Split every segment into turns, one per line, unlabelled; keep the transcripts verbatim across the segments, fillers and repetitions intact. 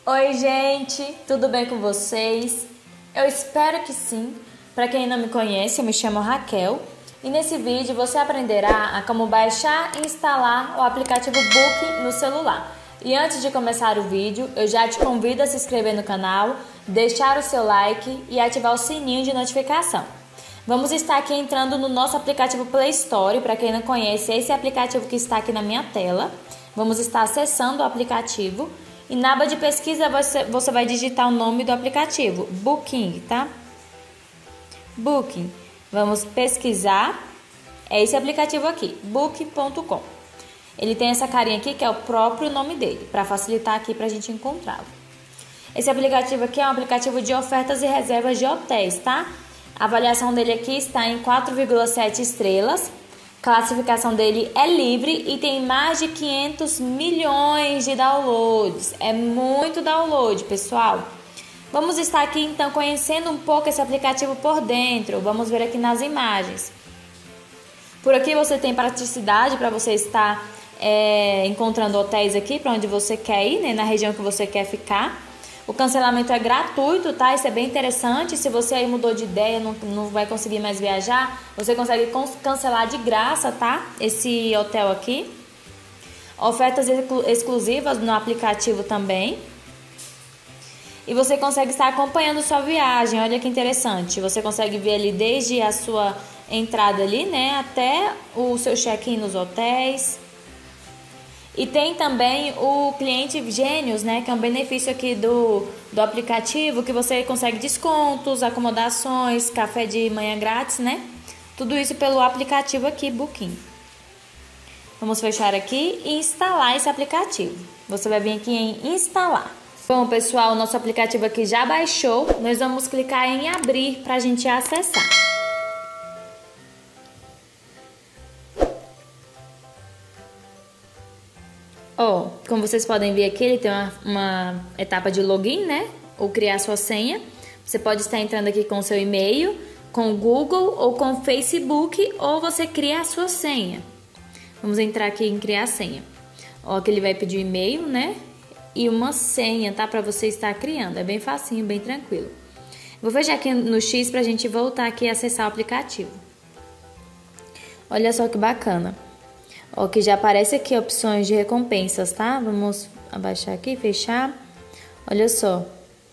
Oi, gente, tudo bem com vocês? Eu espero que sim. Para quem não me conhece, eu me chamo Raquel e nesse vídeo você aprenderá a como baixar e instalar o aplicativo Booking no celular. E antes de começar o vídeo, eu já te convido a se inscrever no canal, deixar o seu like e ativar o sininho de notificação. Vamos estar aqui entrando no nosso aplicativo Play Store. Para quem não conhece, esse aplicativo que está aqui na minha tela. Vamos estar acessando o aplicativo e na aba de pesquisa você, você vai digitar o nome do aplicativo, Booking, tá? Booking. Vamos pesquisar, é esse aplicativo aqui, booking ponto com. Ele tem essa carinha aqui que é o próprio nome dele, para facilitar aqui para a gente encontrá-lo. Esse aplicativo aqui é um aplicativo de ofertas e reservas de hotéis, tá? A avaliação dele aqui está em quatro vírgula sete estrelas. Classificação dele é livre e tem mais de quinhentos milhões de downloads. É muito download, pessoal. Vamos estar aqui então conhecendo um pouco esse aplicativo por dentro. Vamos ver aqui nas imagens. Por aqui você tem praticidade para você estar é, encontrando hotéis aqui para onde você quer ir, né, na região que você quer ficar. O cancelamento é gratuito, tá? Isso é bem interessante. Se você aí mudou de ideia, não, não vai conseguir mais viajar, você consegue cancelar de graça, tá? Esse hotel aqui. Ofertas exclusivas no aplicativo também. E você consegue estar acompanhando sua viagem. Olha que interessante. Você consegue ver ali desde a sua entrada ali, né? Até o seu check-in nos hotéis. E tem também o cliente Gênios, né, que é um benefício aqui do, do aplicativo, que você consegue descontos, acomodações, café de manhã grátis, né? Tudo isso pelo aplicativo aqui, Booking. Vamos fechar aqui e instalar esse aplicativo. Você vai vir aqui em instalar. Bom, pessoal, o nosso aplicativo aqui já baixou. Nós vamos clicar em abrir para a gente acessar. Ó, oh, como vocês podem ver aqui, ele tem uma, uma etapa de login, né? Ou criar sua senha. Você pode estar entrando aqui com o seu e-mail, com o Google ou com o Facebook, ou você cria a sua senha. Vamos entrar aqui em criar senha. Ó, que ele vai pedir o e-mail, né? E uma senha, tá? Para você estar criando. É bem facinho, bem tranquilo. Vou fechar aqui no X pra gente voltar aqui e acessar o aplicativo. Olha só que bacana. Ó, que já aparece aqui opções de recompensas, tá? Vamos abaixar aqui, fechar. Olha só.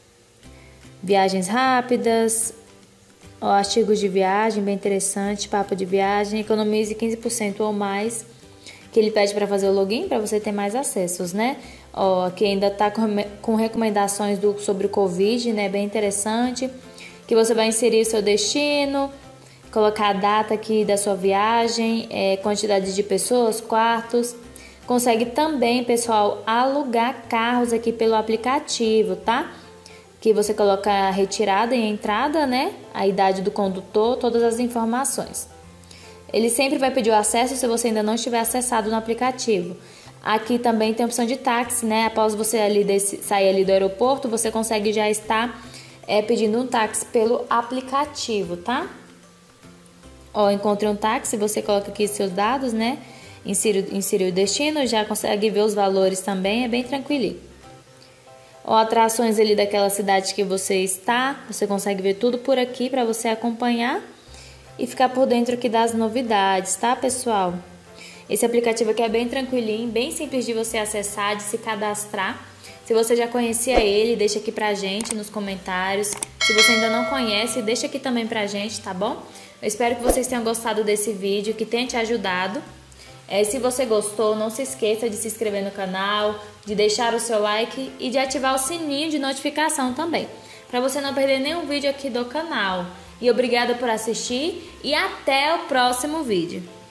Viagens rápidas. Ó, artigos de viagem, bem interessante. Papo de viagem. Economize quinze por cento ou mais. Que ele pede para fazer o login, para você ter mais acessos, né? Ó, que ainda tá com, com recomendações do, sobre o Covid, né? Bem interessante. Que você vai inserir o seu destino. Colocar a data aqui da sua viagem, é, quantidade de pessoas, quartos. Consegue também, pessoal, alugar carros aqui pelo aplicativo, tá? Que você coloca a retirada e a entrada, né? A idade do condutor, todas as informações. Ele sempre vai pedir o acesso se você ainda não estiver acessado no aplicativo. Aqui também tem a opção de táxi, né? Após você ali desse, sair ali do aeroporto, você consegue já estar é, pedindo um táxi pelo aplicativo, tá? Ó, encontre um táxi, você coloca aqui seus dados, né? Insere, insere o destino, já consegue ver os valores também, é bem tranquilinho. Ó, atrações ali daquela cidade que você está, você consegue ver tudo por aqui para você acompanhar e ficar por dentro aqui das novidades, tá, pessoal? Esse aplicativo aqui é bem tranquilinho, bem simples de você acessar, de se cadastrar. Se você já conhecia ele, deixa aqui pra gente nos comentários. Se você ainda não conhece, deixa aqui também pra gente, tá bom? Eu espero que vocês tenham gostado desse vídeo, que tenha te ajudado. É, se você gostou, não se esqueça de se inscrever no canal, de deixar o seu like e de ativar o sininho de notificação também, para você não perder nenhum vídeo aqui do canal. E obrigada por assistir e até o próximo vídeo.